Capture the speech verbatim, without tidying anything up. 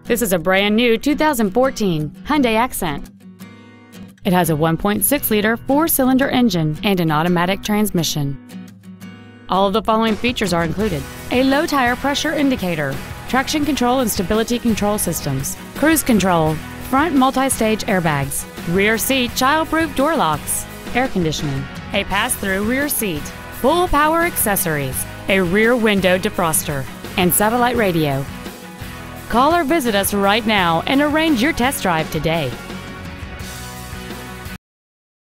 This is a brand new two thousand fourteen Hyundai Accent. It has a one point six liter four-cylinder engine and an automatic transmission. All of the following features are included: a low tire pressure indicator, traction control and stability control systems, cruise control, front multi-stage airbags, rear seat child-proof door locks, air conditioning, a pass-through rear seat, full power accessories, a rear window defroster, and satellite radio. Call or visit us right now and arrange your test drive today.